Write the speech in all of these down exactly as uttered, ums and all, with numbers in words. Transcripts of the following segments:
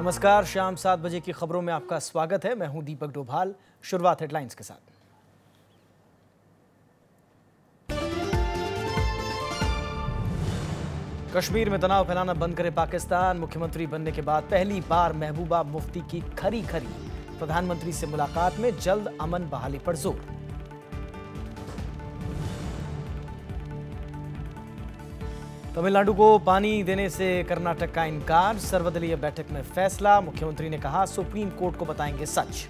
नमस्कार, शाम सात बजे की खबरों में आपका स्वागत है। मैं हूं दीपक डोभाल। शुरुआत हेडलाइंस के साथ। कश्मीर में तनाव फैलाना बंद करे पाकिस्तान। मुख्यमंत्री बनने के बाद पहली बार महबूबा मुफ्ती की खरी खरी। प्रधानमंत्री से मुलाकात में जल्द अमन बहाली पर जोर। तमिलनाडु को पानी देने से कर्नाटक का इनकार। सर्वदलीय बैठक में फैसला। मुख्यमंत्री ने कहा, सुप्रीम कोर्ट को बताएंगे सच।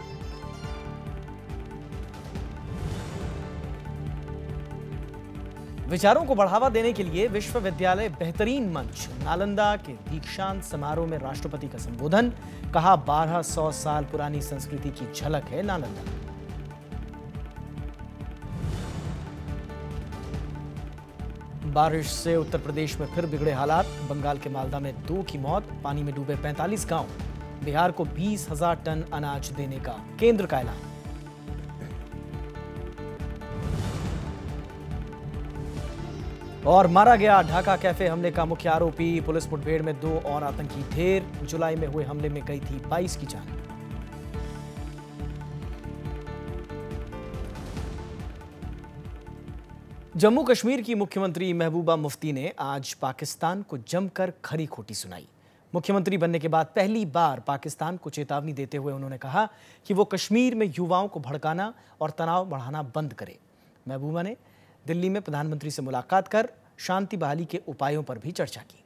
विचारों को बढ़ावा देने के लिए विश्वविद्यालय बेहतरीन मंच। नालंदा के दीक्षांत समारोह में राष्ट्रपति का संबोधन। कहा, बारह सौ साल पुरानी संस्कृति की झलक है नालंदा। बारिश से उत्तर प्रदेश में फिर बिगड़े हालात। बंगाल के मालदा में दो की मौत। पानी में डूबे पैंतालीस गांव। बिहार को बीस हजार टन अनाज देने का केंद्र का ऐलान। और मारा गया ढाका कैफे हमले का मुख्य आरोपी। पुलिस मुठभेड़ में दो और आतंकी ढेर। जुलाई में हुए हमले में गई थी बाईस की जान। जम्मू कश्मीर की मुख्यमंत्री महबूबा मुफ्ती ने आज पाकिस्तान को जमकर खरी खोटी सुनाई। मुख्यमंत्री बनने के बाद पहली बार पाकिस्तान को चेतावनी देते हुए उन्होंने कहा कि वो कश्मीर में युवाओं को भड़काना और तनाव बढ़ाना बंद करे। महबूबा ने दिल्ली में प्रधानमंत्री से मुलाकात कर शांति बहाली के उपायों पर भी चर्चा की।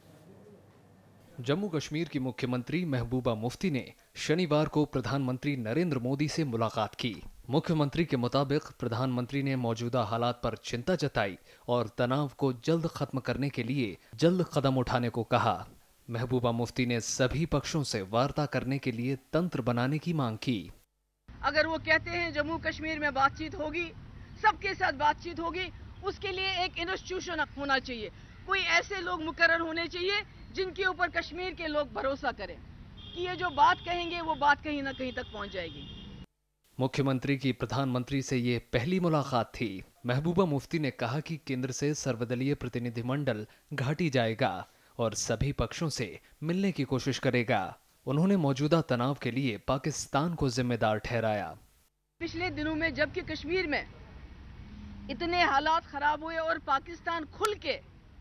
जम्मू कश्मीर की मुख्यमंत्री महबूबा मुफ्ती ने शनिवार को प्रधानमंत्री नरेंद्र मोदी से मुलाकात की। मुख्यमंत्री के मुताबिक प्रधानमंत्री ने मौजूदा हालात पर चिंता जताई और तनाव को जल्द खत्म करने के लिए जल्द कदम उठाने को कहा। महबूबा मुफ्ती ने सभी पक्षों से वार्ता करने के लिए तंत्र बनाने की मांग की। अगर वो कहते हैं जम्मू कश्मीर में बातचीत होगी, सबके साथ बातचीत होगी, उसके लिए एक इंस्टीट्यूशन होना चाहिए। कोई ऐसे लोग मुकर्रर होने चाहिए जिनके ऊपर कश्मीर के लोग भरोसा करें कि ये जो बात कहेंगे वो बात कहीं ना कहीं तक पहुंच जाएगी। मुख्यमंत्री की प्रधानमंत्री से ये पहली मुलाकात थी। महबूबा मुफ्ती ने कहा कि केंद्र से सर्वदलीय प्रतिनिधिमंडल घाटी जाएगा और सभी पक्षों से मिलने की कोशिश करेगा। उन्होंने मौजूदा तनाव के लिए पाकिस्तान को जिम्मेदार ठहराया। पिछले दिनों में जबकि कश्मीर में इतने हालात खराब हुए और पाकिस्तान खुल के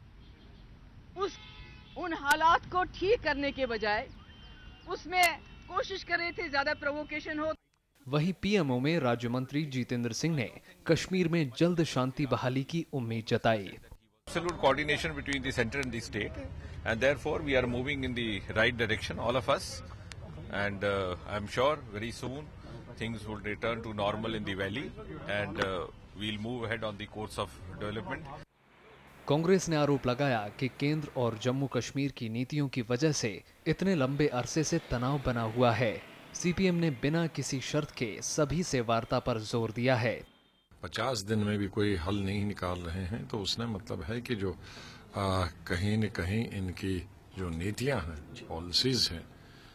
उस उन हालात को ठीक करने के बजाय उसमें कोशिश कर रहे थे ज्यादा प्रोवोकेशन हो। वहीं पीएमओ में राज्य मंत्री जितेंद्र सिंह ने कश्मीर में जल्द शांति बहाली की उम्मीद जताई। Absolute coordination between the center and the state, and therefore we are moving in the right direction, all of us, and uh, I'm sure very soon things will return to normal in the valley, and uh, we'll move ahead on the course of development. Congress ने आरोप लगाया कि केंद्र और जम्मू कश्मीर की नीतियों की वजह से इतने लंबे अरसे से तनाव बना हुआ है। सीपीएम ने बिना किसी शर्त के सभी से वार्ता पर जोर दिया है। पचास दिन में भी कोई हल नहीं निकाल रहे हैं तो उसने मतलब है कि जो आ, कहीं न कहीं इनकी जो नीतियां हैं, पॉलिसीज हैं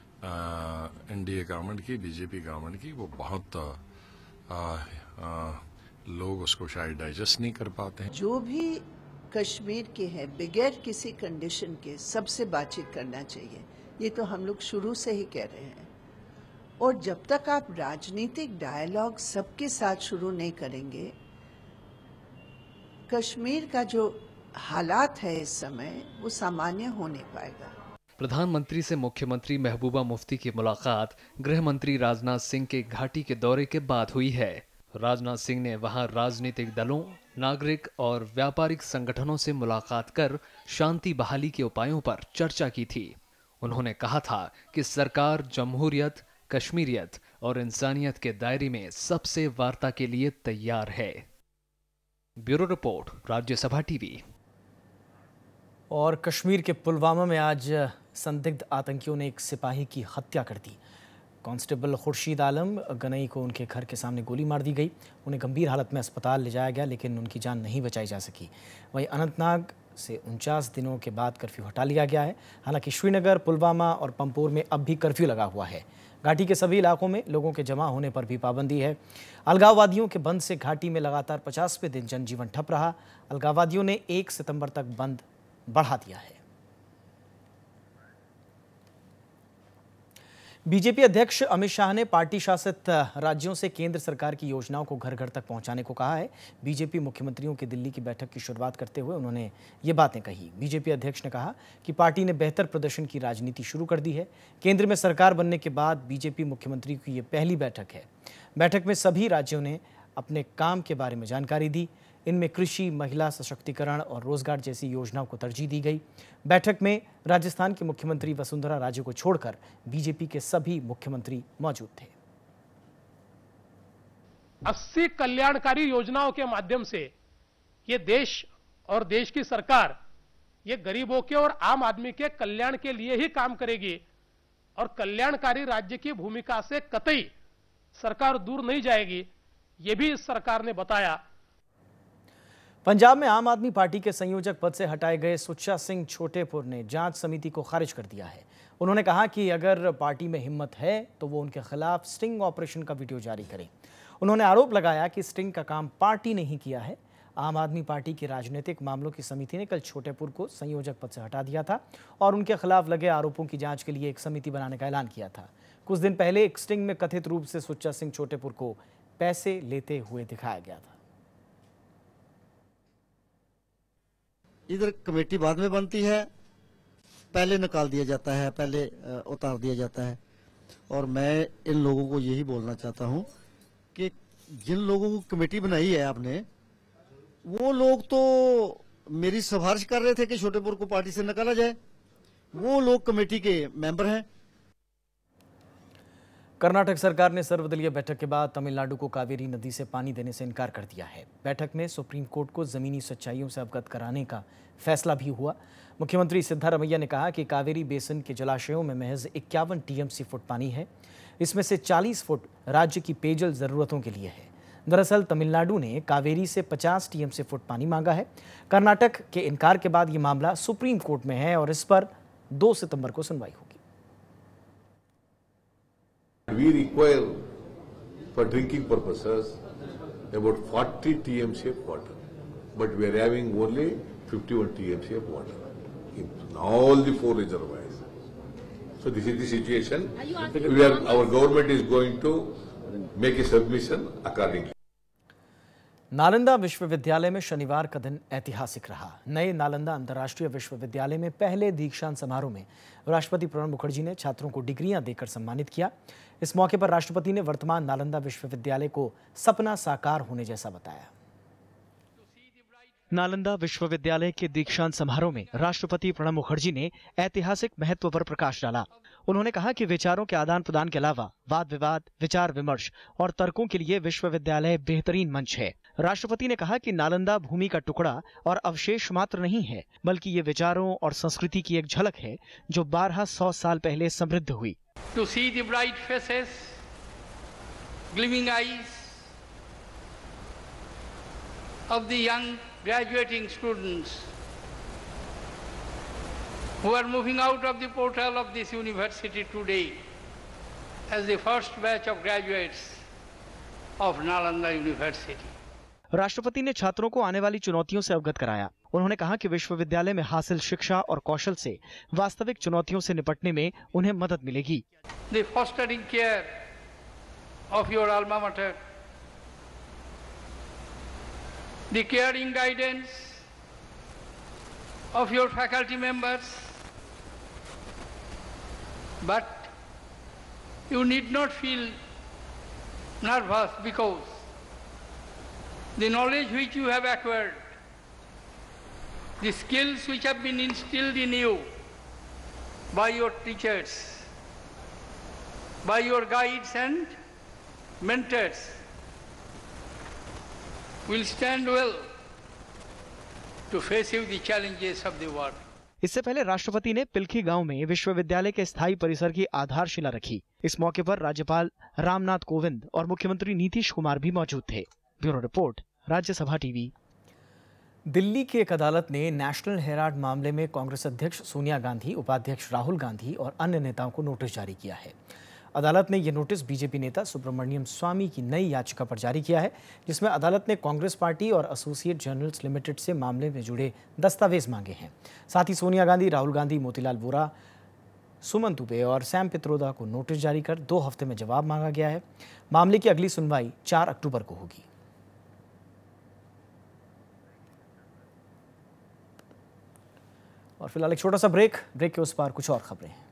एनडीए गवर्नमेंट की, बीजेपी गवर्नमेंट की, वो बहुत आ, आ, लोग उसको शायद डाइजेस्ट नहीं कर पाते हैं। जो भी कश्मीर के हैं बगैर किसी कंडीशन के सबसे बातचीत करना चाहिए, ये तो हम लोग शुरू से ही कह रहे हैं। और जब तक आप राजनीतिक डायलॉग सबके साथ शुरू नहीं करेंगे, कश्मीर का जो हालात है इस समय वो सामान्य हो नहीं पाएगा। प्रधानमंत्री से मुख्यमंत्री महबूबा मुफ्ती की मुलाकात गृह मंत्री राजनाथ सिंह के घाटी के दौरे के बाद हुई है। राजनाथ सिंह ने वहां राजनीतिक दलों, नागरिक और व्यापारिक संगठनों से मुलाकात कर शांति बहाली के उपायों पर चर्चा की थी। उन्होंने कहा था कि सरकार जमहूरियत, कश्मीरियत और इंसानियत के दायरे में सबसे वार्ता के लिए तैयार है। Bureau report, Rajya Sabha TV. और कश्मीर के पुलवामा में आज संदिग्ध आतंकियों ने एक सिपाही की हत्या कर दी। कांस्टेबल खुर्शीद आलम गनई को उनके घर के सामने गोली मार दी गई। उन्हें गंभीर हालत में अस्पताल ले जाया गया लेकिन उनकी जान नहीं बचाई जा सकी। वहीं अनंतनाग से उनचास दिनों के बाद कर्फ्यू हटा लिया गया है। हालांकि श्रीनगर, पुलवामा और पंपोर में अब भी कर्फ्यू लगा हुआ है। घाटी के सभी इलाकों में लोगों के जमा होने पर भी पाबंदी है। अलगाववादियों के बंद से घाटी में लगातार पचासवें दिन जनजीवन ठप रहा। अलगाववादियों ने एक सितंबर तक बंद बढ़ा दिया है। बीजेपी अध्यक्ष अमित शाह ने पार्टी शासित राज्यों से केंद्र सरकार की योजनाओं को घर घर तक पहुंचाने को कहा है। बीजेपी मुख्यमंत्रियों की दिल्ली की बैठक की शुरुआत करते हुए उन्होंने ये बातें कही। बीजेपी अध्यक्ष ने कहा कि पार्टी ने बेहतर प्रदर्शन की राजनीति शुरू कर दी है। केंद्र में सरकार बनने के बाद बीजेपी मुख्यमंत्री की ये पहली बैठक है। बैठक में सभी राज्यों ने अपने काम के बारे में जानकारी दी। इनमें कृषि, महिला सशक्तिकरण और रोजगार जैसी योजनाओं को तरजीह दी गई। बैठक में राजस्थान की मुख्यमंत्री वसुंधरा राजे को छोड़कर बीजेपी के सभी मुख्यमंत्री मौजूद थे। अस्सी कल्याणकारी योजनाओं के माध्यम से ये देश और देश की सरकार ये गरीबों के और आम आदमी के कल्याण के लिए ही काम करेगी और कल्याणकारी राज्य की भूमिका से कतई सरकार दूर नहीं जाएगी, ये भी इस सरकार ने बताया। पंजाब में आम आदमी पार्टी के संयोजक पद से हटाए गए सुच्चा सिंह छोटेपुर ने जांच समिति को खारिज कर दिया है। उन्होंने कहा कि अगर पार्टी में हिम्मत है तो वो उनके खिलाफ स्टिंग ऑपरेशन का वीडियो जारी करें। उन्होंने आरोप लगाया कि स्टिंग का काम पार्टी ने ही किया है। आम आदमी पार्टी की राजनीतिक मामलों की समिति ने कल छोटेपुर को संयोजक पद से हटा दिया था और उनके खिलाफ लगे आरोपों की जांच के लिए एक समिति बनाने का ऐलान किया था। कुछ दिन पहले एक स्टिंग में कथित रूप से सुच्चा सिंह छोटेपुर को पैसे लेते हुए दिखाया गया था। इधर कमेटी बाद में बनती है, पहले निकाल दिया जाता है, पहले उतार दिया जाता है। और मैं इन लोगों को यही बोलना चाहता हूं कि जिन लोगों को कमेटी बनाई है आपने, वो लोग तो मेरी सिफारिश कर रहे थे कि छोटेपुर को पार्टी से निकाला जाए। वो लोग कमेटी के मेंबर हैं। कर्नाटक सरकार ने सर्वदलीय बैठक के बाद तमिलनाडु को कावेरी नदी से पानी देने से इनकार कर दिया है। बैठक में सुप्रीम कोर्ट को जमीनी सच्चाइयों से अवगत कराने का फैसला भी हुआ। मुख्यमंत्री सिद्धारमैया ने कहा कि कावेरी बेसिन के जलाशयों में महज इक्यावन टीएमसी फुट पानी है। इसमें से चालीस फुट राज्य की पेयजल जरूरतों के लिए है। दरअसल तमिलनाडु ने कावेरी से पचास टीएमसी फुट पानी मांगा है। कर्नाटक के इनकार के बाद ये मामला सुप्रीम कोर्ट में है और इस पर दो सितंबर को सुनवाई होगी। We require for drinking purposes about forty T M C of water, but we are having only fifty-one T M C of water in all the four reservoirs. So this is the situation. We are, our government is going to make a submission accordingly. Nalanda विश्वविद्यालय में शनिवार का दिन ऐतिहासिक रहा। नए नालंदा अंतर्राष्ट्रीय विश्वविद्यालय में पहले दीक्षांत समारोह में राष्ट्रपति प्रणब मुखर्जी ने छात्रों को डिग्रियां देकर सम्मानित किया। इस मौके पर राष्ट्रपति ने वर्तमान नालंदा विश्वविद्यालय को सपना साकार होने जैसा बताया। नालंदा विश्वविद्यालय के दीक्षांत समारोह में राष्ट्रपति प्रणब मुखर्जी ने ऐतिहासिक महत्व पर प्रकाश डाला। उन्होंने कहा कि विचारों के आदान प्रदान के अलावा वाद विवाद, विचार विमर्श और तर्कों के लिए विश्वविद्यालय बेहतरीन मंच है। राष्ट्रपति ने कहा कि नालंदा भूमि का टुकड़ा और अवशेष मात्र नहीं है, बल्कि ये विचारों और संस्कृति की एक झलक है जो बारह सौ साल पहले समृद्ध हुई। To see the bright faces, gleaming eyes of the young graduating students who are moving out of the portal of this university today as the first batch of graduates of Nalanda University. राष्ट्रपति ने छात्रों को आने वाली चुनौतियों से अवगत कराया। उन्होंने कहा कि विश्वविद्यालय में हासिल शिक्षा और कौशल से वास्तविक चुनौतियों से निपटने में उन्हें मदद मिलेगी। The fostering care of your alma mater, the caring guidance of your faculty members, but you need not feel nervous because the knowledge which you have acquired, the skills which have been instilled in you by your teachers, by your guides and mentors, will stand well to face you the challenges of the world. इससे पहले राष्ट्रपति ने पिलखी गांव में विश्वविद्यालय के स्थायी परिसर की आधारशिला रखी। इस मौके पर राज्यपाल रामनाथ कोविंद और मुख्यमंत्री नीतीश कुमार भी मौजूद थे। Bureau report, Rajya Sabha TV. Delhi की एक अदालत ने नेशनल हेराल्ड मामले में कांग्रेस अध्यक्ष सोनिया गांधी, उपाध्यक्ष राहुल गांधी और अन्य नेताओं को नोटिस जारी किया है। अदालत ने यह नोटिस बीजेपी नेता सुब्रमण्यम स्वामी की नई याचिका पर जारी किया है, जिसमें अदालत ने कांग्रेस पार्टी और एसोसिएट जर्नल्स लिमिटेड से मामले में जुड़े दस्तावेज मांगे हैं। साथ ही सोनिया गांधी, राहुल गांधी, मोतीलाल वोरा, सुमन दुबे और सैम पित्रोदा को नोटिस जारी कर दो हफ्ते में जवाब मांगा गया है। मामले की अगली सुनवाई चार अक्टूबर को होगी। और फिलहाल एक छोटा सा ब्रेक ब्रेक के उस पार कुछ और खबरें हैं।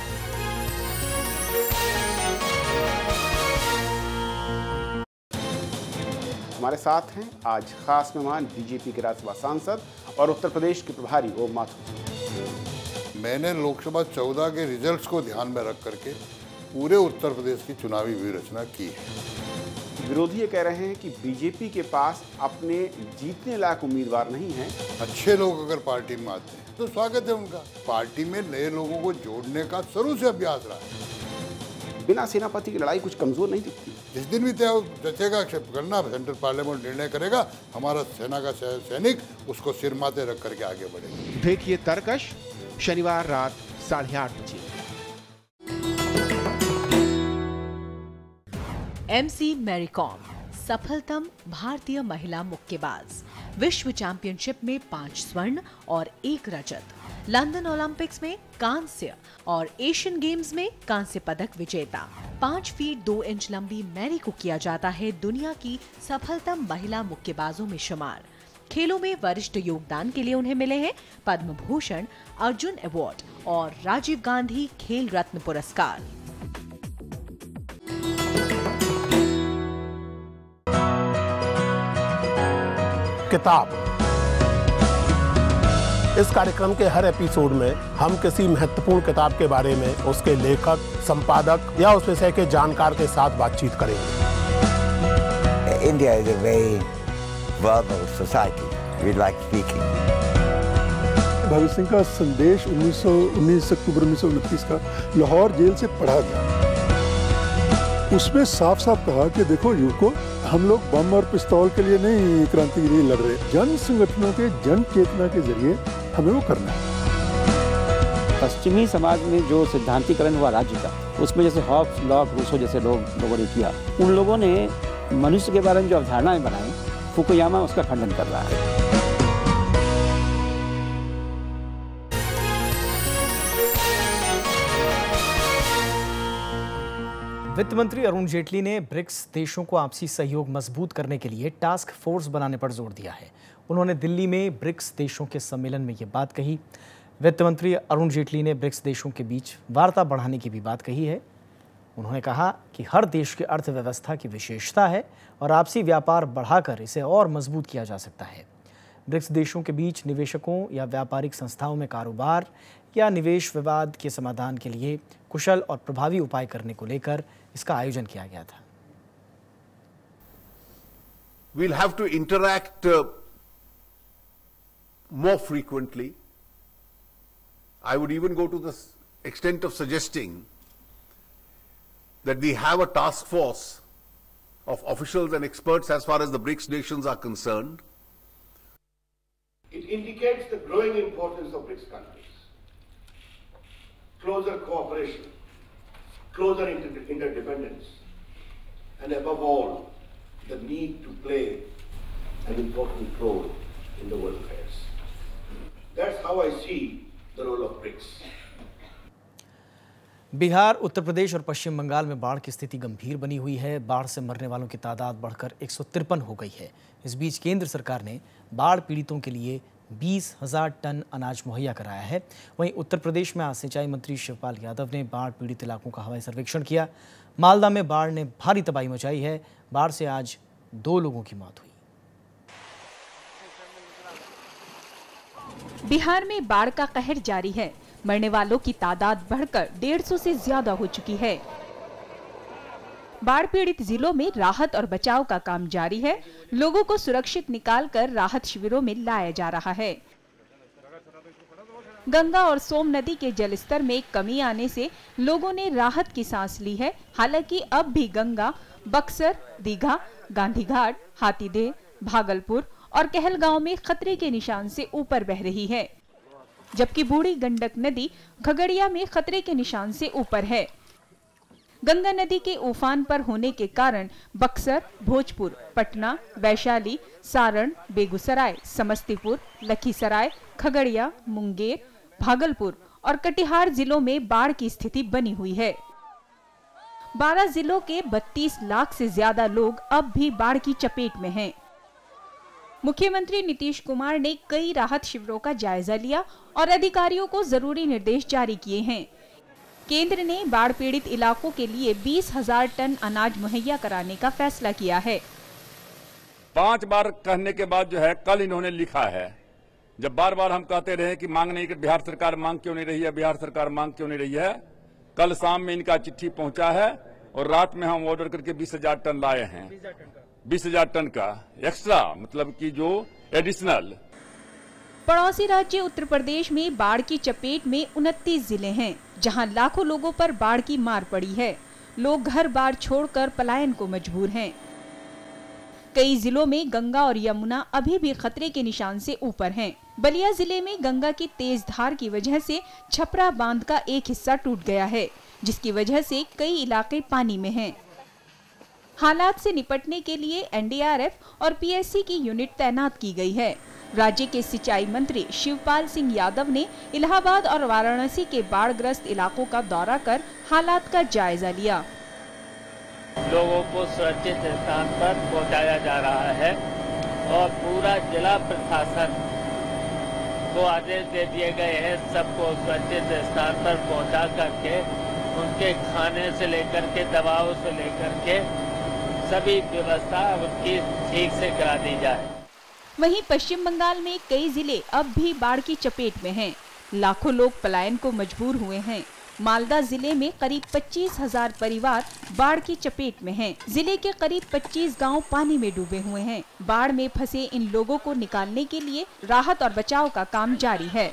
हमारे साथ हैं आज खास मेहमान बीजेपी के राज्यसभा सांसद और उत्तर प्रदेश के प्रभारी ओम माथुर। मैंने लोकसभा चौदह के रिजल्ट्स को ध्यान में रख करके पूरे उत्तर प्रदेश की चुनावी व्यूहरचना की है। विरोधी ये कह रहे हैं कि बीजेपी के पास अपने जीतने लायक उम्मीदवार नहीं है। अच्छे लोग अगर पार्टी में आते हैं तो स्वागत है उनका। पार्टी में नए लोगों को जोड़ने का शुरू से अभ्यास रहा है। बिना सेनापति की लड़ाई कुछ कमजोर नहीं दिखती। जिस दिन भी तय जचेगा करना, सेंट्रल पार्लियामेंट निर्णय करेगा, हमारा सेना का सैनिक उसको सिर माथे रख करके आगे बढ़ेगा। देखिए तरकश शनिवार रात साढ़े आठ बजे। एमसी मैरी कॉम सफलतम भारतीय महिला मुक्केबाज, विश्व चैंपियनशिप में पांच स्वर्ण और एक रजत, लंदन ओलंपिक्स में कांस्य और एशियन गेम्स में कांस्य पदक विजेता। पाँच फीट दो इंच लंबी मैरी को किया जाता है दुनिया की सफलतम महिला मुक्केबाजों में शुमार। खेलों में वरिष्ठ योगदान के लिए उन्हें मिले हैं पद्म भूषण, अर्जुन अवार्ड और राजीव गांधी खेल रत्न पुरस्कार। किताब। इस कार्यक्रम के हर एपिसोड में हम किसी महत्वपूर्ण किताब के बारे में उसके लेखक, संपादक या उस विषय के जानकार के साथ बातचीत करेंगे। India is a very verbal society. We like speaking. Bhagat Singh का संदेश उन्नीस सौ उन्नीस अक्टूबर उन्नीस सौ उनतीस का लाहौर जेल से पढ़ा गया। उसमें साफ साफ कहा कि देखो युवकों, हम लोग बम और पिस्तौल के लिए नहीं क्रांति के लिए लड़ रहे, जन संगठनों के जन चेतना के जरिए हमें वो करना है। पश्चिमी समाज में जो सिद्धांतीकरण हुआ राज्य का, उसमें जैसे हॉब्स, लॉक, रूसो जैसे लोग लोगों ने किया, उन लोगों ने मनुष्य के बारे में जो अवधारणाएं बनाई, फुकुयामा उसका खंडन कर रहा है। वित्त मंत्री अरुण जेटली ने ब्रिक्स देशों को आपसी सहयोग मजबूत करने के लिए टास्क फोर्स बनाने पर जोर दिया है। उन्होंने दिल्ली में ब्रिक्स देशों के सम्मेलन में ये बात कही। वित्त मंत्री अरुण जेटली ने ब्रिक्स देशों के बीच वार्ता बढ़ाने की भी बात कही है। उन्होंने कहा कि हर देश की अर्थव्यवस्था की विशेषता है और आपसी व्यापार बढ़ाकर इसे और मजबूत किया जा सकता है। ब्रिक्स देशों के बीच निवेशकों या व्यापारिक संस्थाओं में कारोबार या निवेश विवाद के समाधान के लिए कुशल और प्रभावी उपाय करने को लेकर इसका आयोजन किया गया था। We'll have to interact uh, more frequently. I would even go to the extent of suggesting that we have a task force of officials and experts as far as the BRICS nations are concerned. It indicates the growing importance of BRICS countries. Closer cooperation, closer inter interdependence, and above all, the need to play an important role in the world affairs. That's how I see the role of BRICS. Bihar, Uttar Pradesh और पश्चिम बंगाल में बाढ़ की स्थिति गंभीर बनी हुई है। बाढ़ से मरने वालों की तादाद बढ़कर एक सौ तिरपन हो गई है। इस बीच केंद्र सरकार ने बाढ़ पीड़ितों के लिए बीस हजार टन अनाज मुहैया कराया है। वहीं उत्तर प्रदेश में आज सिंचाई मंत्री शिवपाल यादव ने बाढ़ पीड़ित इलाकों का हवाई सर्वेक्षण किया। मालदा में बाढ़ ने भारी तबाही मचाई है। बाढ़ से आज दो लोगों की मौत हुई। बिहार में बाढ़ का कहर जारी है। मरने वालों की तादाद बढ़कर डेढ़ सौ से ज्यादा हो चुकी है। बाढ़ पीड़ित जिलों में राहत और बचाव का काम जारी है। लोगों को सुरक्षित निकालकर राहत शिविरों में लाया जा रहा है। गंगा और सोम नदी के जलस्तर में कमी आने से लोगों ने राहत की सांस ली है। हालांकि अब भी गंगा बक्सर, दीघा, गांधीघाट, हाथीदेह, भागलपुर और कहलगांव में खतरे के निशान से ऊपर बह रही है, जबकि बूढ़ी गंडक नदी खगड़िया में खतरे के निशान से ऊपर है। गंगा नदी के उफान पर होने के कारण बक्सर, भोजपुर, पटना, वैशाली, सारण, बेगूसराय, समस्तीपुर, लखीसराय, खगड़िया, मुंगेर, भागलपुर और कटिहार जिलों में बाढ़ की स्थिति बनी हुई है। बारह जिलों के बत्तीस लाख से ज्यादा लोग अब भी बाढ़ की चपेट में हैं। मुख्यमंत्री नीतीश कुमार ने कई राहत शिविरों का जायजा लिया और अधिकारियों को जरूरी निर्देश जारी किए हैं। केंद्र ने बाढ़ पीड़ित इलाकों के लिए बीस हजार टन अनाज मुहैया कराने का फैसला किया है। पांच बार कहने के बाद जो है कल इन्होंने लिखा है, जब बार बार हम कहते रहे कि मांग नहीं, कि बिहार सरकार मांग क्यों नहीं रही है, बिहार सरकार मांग क्यों नहीं रही है, कल शाम में इनका चिट्ठी पहुंचा है और रात में हम ऑर्डर करके बीस हजार टन लाए हैं। बीस हजार टन का एक्स्ट्रा, मतलब कि जो एडिशनल। पड़ोसी राज्य उत्तर प्रदेश में बाढ़ की चपेट में उनतीस जिले हैं, जहां लाखों लोगों पर बाढ़ की मार पड़ी है। लोग घर बार छोड़कर पलायन को मजबूर हैं। कई जिलों में गंगा और यमुना अभी भी खतरे के निशान से ऊपर हैं। बलिया जिले में गंगा की तेज धार की वजह से छपरा बांध का एक हिस्सा टूट गया है, जिसकी वजह से कई इलाके पानी में हैं। हालात से निपटने के लिए एन डी आर एफ और पी एस सी की यूनिट तैनात की गई है। राज्य के सिंचाई मंत्री शिवपाल सिंह यादव ने इलाहाबाद और वाराणसी के बाढ़ग्रस्त इलाकों का दौरा कर हालात का जायजा लिया। लोगों को सुरक्षित स्थान पर पहुंचाया जा रहा है और पूरा जिला प्रशासन को आदेश दे दिए गए हैं सबको सुरक्षित स्थान पर पहुंचा करके उनके खाने से लेकर के दवाओं से लेकर के सभी व्यवस्था उनकी ठीक से करा दी जाए। वहीं पश्चिम बंगाल में कई जिले अब भी बाढ़ की चपेट में हैं। लाखों लोग पलायन को मजबूर हुए हैं। मालदा जिले में करीब पच्चीस हजार परिवार बाढ़ की चपेट में हैं। जिले के करीब पच्चीस गांव पानी में डूबे हुए हैं। बाढ़ में फंसे इन लोगों को निकालने के लिए राहत और बचाव का काम जारी है।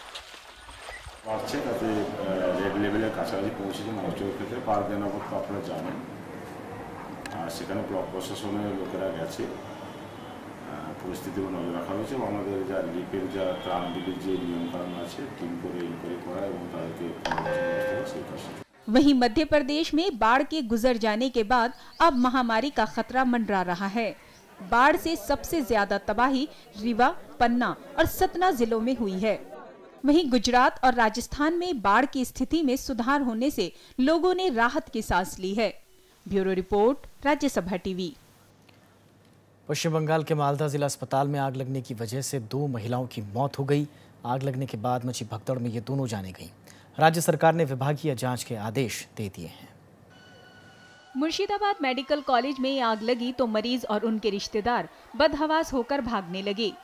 পরিস্থিতি নজর রাখা হয়েছে এবং আমাদের যা রিলিফের যা ত্রাণ বিলির যে নিয়মকানুন আছে টিম করে ইনকোয়ারি করা এবং তাদেরকে সেই কাজ। वहीं मध्य प्रदेश में बाढ़ के गुजर जाने के बाद अब महामारी का खतरा मंडरा रहा है। बाढ़ से सबसे ज्यादा तबाही रीवा, पन्ना और सतना जिलों में हुई है। वहीं गुजरात और राजस्थान में बाढ़ की स्थिति में सुधार होने से लोगों ने राहत की सांस ली है। Bureau report, Rajya Sabha TV. Paschim Bangal के मालदा जिला अस्पताल में आग लगने की वजह से दो महिलाओं की मौत हो गई। आग लगने के बाद मची भगदड़ में ये दोनों जाने गईं। राज्य सरकार ने विभागीय जांच के आदेश दे दिए हैं। मुर्शिदाबाद मेडिकल कॉलेज में आग लगी तो मरीज और उनके रिश्तेदार बदहवास होकर भागने लगे।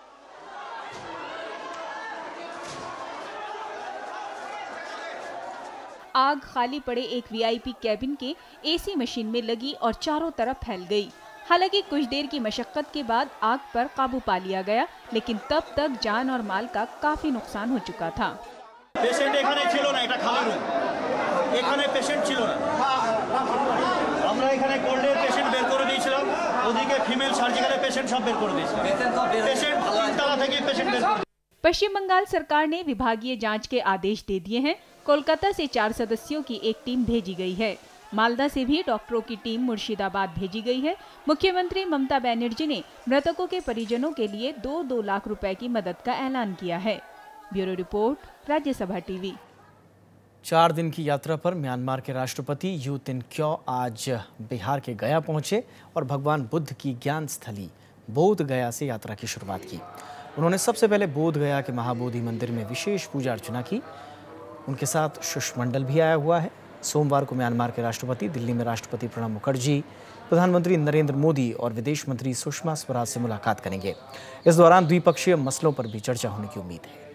आग खाली पड़े एक वी आई पी कैबिन के ए सी मशीन में लगी और चारों तरफ फैल गई। हालांकि कुछ देर की मशक्कत के बाद आग पर काबू पा लिया गया, लेकिन तब तक जान और माल का काफी नुकसान हो चुका था। पेशेंट এখানে ছিল না, এটা খালি রুম, এখানে পেশেন্ট ছিল না। আমরা এখানে কোল্ডের পেশেন্ট বের করে দিয়েছিলাম, ওদিকে ফিমেল সার্জিক্যালের পেশেন্ট সব বের করে দিয়েছিলাম। পেশেন্ট তিনতলা থেকে পেশেন্ট বের করে। पश्चिम बंगाल सरकार ने विभागीय जांच के आदेश दे दिए हैं। कोलकाता से चार सदस्यों की एक टीम भेजी गई है। मालदा से भी डॉक्टरों की टीम मुर्शिदाबाद भेजी गई है। मुख्यमंत्री ममता बनर्जी ने मृतकों के परिजनों के लिए दो दो लाख रुपए की मदद का ऐलान किया है। Bureau report, Rajya Sabha TV. चार दिन की यात्रा पर म्यांमार के राष्ट्रपति यू तिन क्यो आज बिहार के गया पहुंचे और भगवान बुद्ध की ज्ञान स्थली बोध गया से यात्रा की शुरुआत की। उन्होंने सबसे पहले बोध गया के महाबोधि मंदिर में विशेष पूजा अर्चना की। उनके साथ शिष्टमंडल भी आया हुआ है। सोमवार को म्यांमार के राष्ट्रपति दिल्ली में राष्ट्रपति प्रणब मुखर्जी, प्रधानमंत्री नरेंद्र मोदी और विदेश मंत्री सुषमा स्वराज से मुलाकात करेंगे। इस दौरान द्विपक्षीय मसलों पर भी चर्चा होने की उम्मीद है।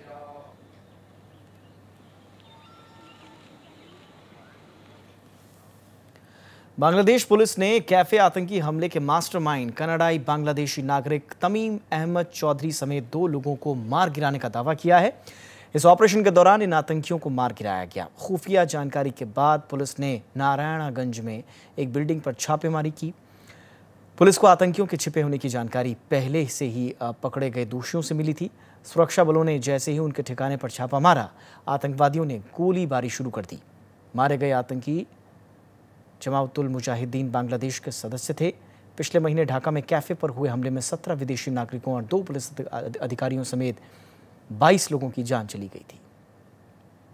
बांग्लादेश पुलिस ने कैफे आतंकी हमले के मास्टरमाइंड कनाडाई बांग्लादेशी नागरिक तमीम अहमद चौधरी समेत दो लोगों को मार गिराने का दावा किया है। इस ऑपरेशन के दौरान इन आतंकियों को मार गिराया गया। खुफिया जानकारी के बाद पुलिस ने नारायणागंज में एक बिल्डिंग पर छापेमारी की। पुलिस को आतंकियों के छिपे होने की जानकारी पहले से ही पकड़े गए दोषियों से मिली थी। सुरक्षा बलों ने जैसे ही उनके ठिकाने पर छापा मारा, आतंकवादियों ने गोलीबारी शुरू कर दी। मारे गए आतंकी जमाअतुल मुजाहिदीन बांग्लादेश के सदस्य थे। पिछले महीने ढाका में कैफे पर हुए हमले में सत्रह विदेशी नागरिकों और दो पुलिस अधिकारियों समेत बाईस लोगों की जान चली गई थी।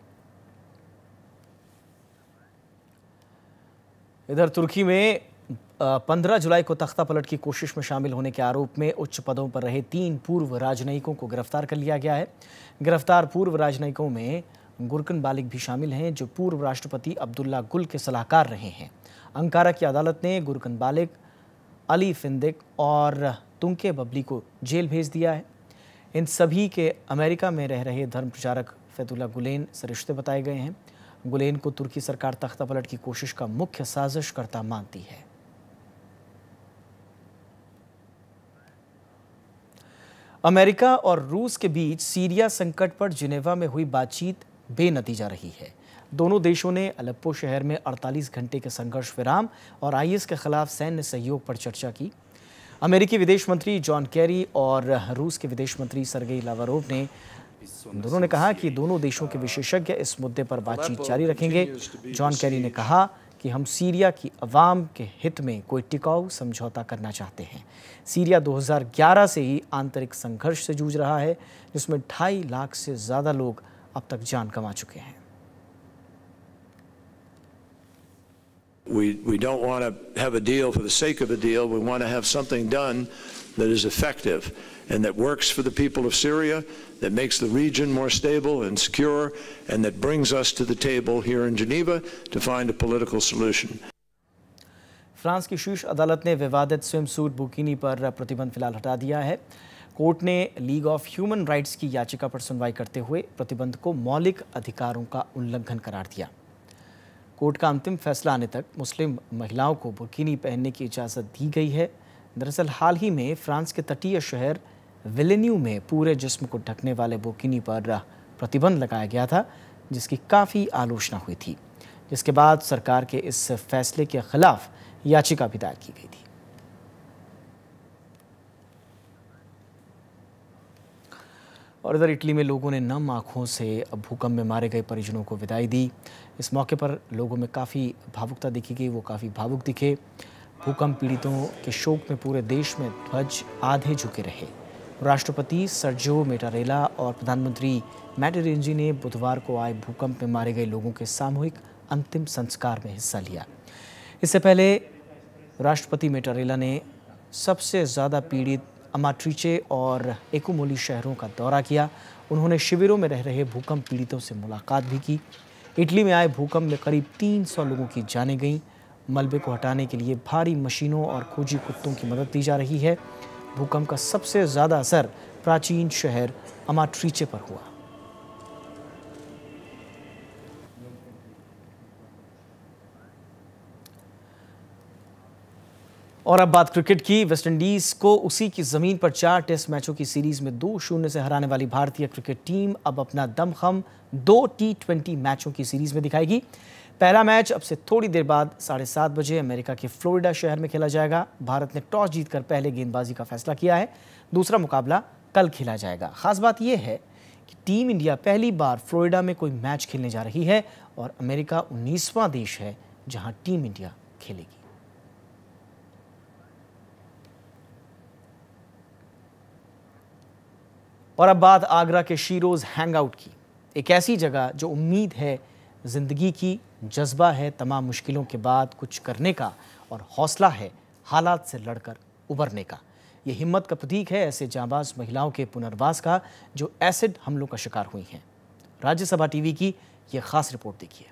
इधर तुर्की में पंद्रह जुलाई को तख्ता पलट की कोशिश में शामिल होने के आरोप में उच्च पदों पर रहे तीन पूर्व राजनयिकों को गिरफ्तार कर लिया गया है। गिरफ्तार पूर्व राजनयिकों में गुरकन बालिक भी शामिल हैं, जो पूर्व राष्ट्रपति अब्दुल्ला गुल के सलाहकार रहे हैं। अंकारा की अदालत ने गुरकन बालिक, अली फिंदिक और तुंके बबली को जेल भेज दिया है। इन सभी के अमेरिका में रह रहे धर्म प्रचारक फैतुल्ला गुलेन से रिश्ते बताए गए हैं। गुलेन को तुर्की सरकार तख्ता पलट की कोशिश का मुख्य साजिशकर्ता मानती है। अमेरिका और रूस के बीच सीरिया संकट पर जिनेवा में हुई बातचीत बेनतीजा रही है। दोनों देशों ने अलेप्पो शहर में अड़तालीस घंटे के संघर्ष विराम और आईएस के खिलाफ सैन्य सहयोग पर चर्चा की। अमेरिकी विदेश मंत्री जॉन केरी और रूस के विदेश मंत्री सरगेई लावरोव ने दोनों ने कहा कि दोनों देशों के विशेषज्ञ इस मुद्दे पर बातचीत जारी रखेंगे। जॉन केरी ने कहा कि हम सीरिया की अवाम के हित में कोई टिकाऊ समझौता करना चाहते हैं। सीरिया दो हज़ार ग्यारह से ही आंतरिक संघर्ष से जूझ रहा है, जिसमें ढाई लाख से ज़्यादा लोग अब तक जान गंवा चुके हैं। We, we don't want to have a deal for the sake of a deal. We want to have something done that is effective and that works for the people of Syria, that makes the region more stable and secure, and that brings us to the table here in Geneva to find a political solution. France की शीर्ष अदालत ने विवादित swimsuit बुकिनी पर प्रतिबंध फिलहाल हटा दिया है। कोर्ट ने लीग ऑफ ह्यूमन राइट्स की याचिका पर सुनवाई करते हुए प्रतिबंध को मौलिक अधिकारों का उल्लंघन करार दिया। कोर्ट का अंतिम फैसला आने तक मुस्लिम महिलाओं को बुर्किनी पहनने की इजाज़त दी गई है। दरअसल हाल ही में फ्रांस के तटीय शहर विलेन्यू में पूरे जिस्म को ढकने वाले बुर्किनी पर प्रतिबंध लगाया गया था, जिसकी काफ़ी आलोचना हुई थी, जिसके बाद सरकार के इस फैसले के खिलाफ याचिका भी दायर की गई थी। और इधर इटली में लोगों ने नम आँखों से भूकंप में मारे गए परिजनों को विदाई दी। इस मौके पर लोगों में काफ़ी भावुकता दिखी गई, वो काफ़ी भावुक दिखे। भूकंप पीड़ितों के शोक में पूरे देश में ध्वज आधे झुके रहे। राष्ट्रपति सर्जियो मेटारेला और प्रधानमंत्री मैटेओ रेंजी ने बुधवार को आए भूकंप में मारे गए लोगों के सामूहिक अंतिम संस्कार में हिस्सा लिया। इससे पहले राष्ट्रपति मेटारेला ने सबसे ज़्यादा पीड़ित अमाट्रिचे और एकुमोली शहरों का दौरा किया। उन्होंने शिविरों में रह रहे भूकंप पीड़ितों से मुलाकात भी की। इटली में आए भूकंप में करीब तीन सौ लोगों की जानें गईं। मलबे को हटाने के लिए भारी मशीनों और खोजी कुत्तों की मदद दी जा रही है। भूकंप का सबसे ज़्यादा असर प्राचीन शहर अमाट्रिचे पर हुआ। और अब बात क्रिकेट की। वेस्टइंडीज को उसी की जमीन पर चार टेस्ट मैचों की सीरीज में दो शून्य से हराने वाली भारतीय क्रिकेट टीम अब अपना दमखम दो टी ट्वेंटी मैचों की सीरीज में दिखाएगी। पहला मैच अब से थोड़ी देर बाद साढ़े सात बजे अमेरिका के फ्लोरिडा शहर में खेला जाएगा। भारत ने टॉस जीतकर पहले गेंदबाजी का फैसला किया है। दूसरा मुकाबला कल खेला जाएगा। खास बात यह है कि टीम इंडिया पहली बार फ्लोरिडा में कोई मैच खेलने जा रही है और अमेरिका उन्नीसवां देश है जहां टीम इंडिया खेलेगी। और अब बात आगरा के शीरोज हैंगआउट की, एक ऐसी जगह जो उम्मीद है जिंदगी की, जज्बा है तमाम मुश्किलों के बाद कुछ करने का और हौसला है हालात से लड़कर उबरने का। ये हिम्मत का प्रतीक है ऐसे जांबाज महिलाओं के पुनर्वास का जो एसिड हमलों का शिकार हुई हैं। राज्यसभा टीवी की ये खास रिपोर्ट देखिए।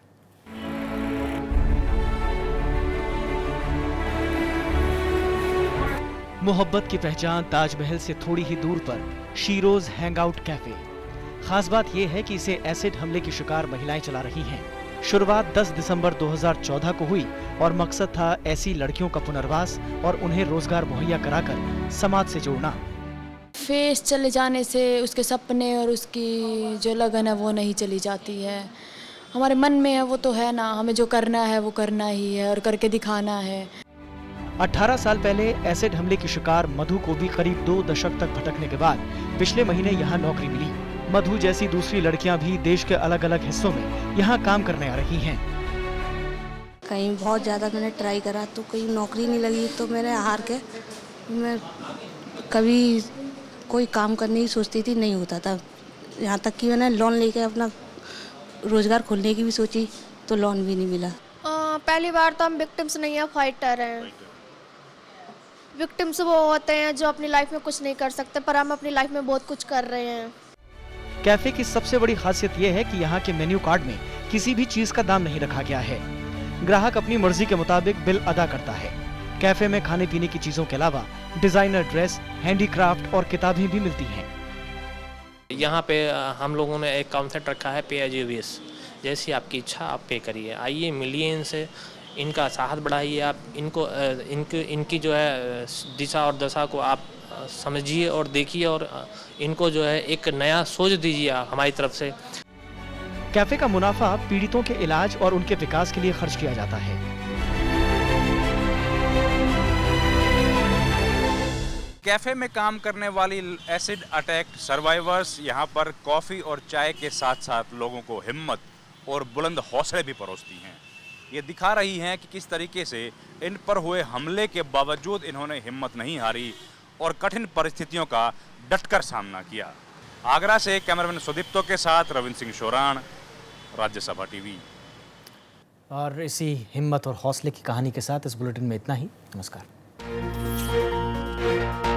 मोहब्बत की पहचान ताजमहल से थोड़ी ही दूर पर शीरोज हैंगआउट कैफे। खास बात यह है कि इसे एसिड हमले की शिकार महिलाएं चला रही हैं। शुरुआत दस दिसंबर दो हज़ार चौदह को हुई और मकसद था ऐसी लड़कियों का पुनर्वास और उन्हें रोजगार मुहैया कराकर समाज से जोड़ना। फेस चले जाने से उसके सपने और उसकी जो लगन है वो नहीं चली जाती है। हमारे मन में है वो तो है ना, हमें जो करना है वो करना ही है और करके दिखाना है। अठारह साल पहले एसिड हमले की शिकार मधु को भी करीब दो दशक तक भटकने के बाद पिछले महीने यहाँ नौकरी मिली। मधु जैसी दूसरी लड़कियां भी देश के अलग अलग हिस्सों में यहाँ काम करने आ रही हैं। कहीं बहुत ज़्यादा मैंने ट्राई करा तो कहीं नौकरी नहीं लगी तो मैंने हार के मैं कभी कोई काम करने की सोचती थी, नहीं होता था। यहाँ तक कि मैंने लोन लेके अपना रोज़गार खोलने की भी सोची तो लोन भी नहीं मिला। पहली बार तो हम विक्टिम्स नहीं है, फाइटर हैं। विक्टिम्स वो होते हैं जो अपनी लाइफ में कुछ नहीं कर सकते, पर हम अपनी लाइफ में बहुत कुछ कर रहे हैं। कैफे की सबसे बड़ी खासियत यह है कि यहाँ के मेन्यू कार्ड में किसी भी चीज का दाम नहीं रखा गया है। ग्राहक अपनी मर्जी के मुताबिक बिल अदा करता है। कैफे में खाने पीने की चीजों के अलावा डिजाइनर ड्रेस, हैंडीक्राफ्ट और किताबें भी मिलती हैं। यहाँ पे हम लोगों ने एक कॉन्सेप्ट रखा है पे एज यू विश, जैसी आपकी इच्छा आप पे करिए। आइए मिलिए इनसे, इनका साहस बढ़ाइए, आप इनको इनकी इनकी जो है दिशा और दशा को आप समझिए और देखिए और इनको जो है एक नया सोच दीजिए हमारी तरफ से। कैफे का मुनाफा पीड़ितों के इलाज और उनके विकास के लिए खर्च किया जाता है। कैफे में काम करने वाली एसिड अटैक सर्वाइवर्स यहाँ पर कॉफ़ी और चाय के साथ साथ लोगों को हिम्मत और बुलंद हौसले भी परोसती हैं। ये दिखा रही हैं कि किस तरीके से इन पर हुए हमले के बावजूद इन्होंने हिम्मत नहीं हारी और कठिन परिस्थितियों का डटकर सामना किया। आगरा से कैमरामैन सुदीप्तो के साथ रविंद्र सिंह शोराण, राज्यसभा टीवी। और इसी हिम्मत और हौसले की कहानी के साथ इस बुलेटिन में इतना ही। नमस्कार।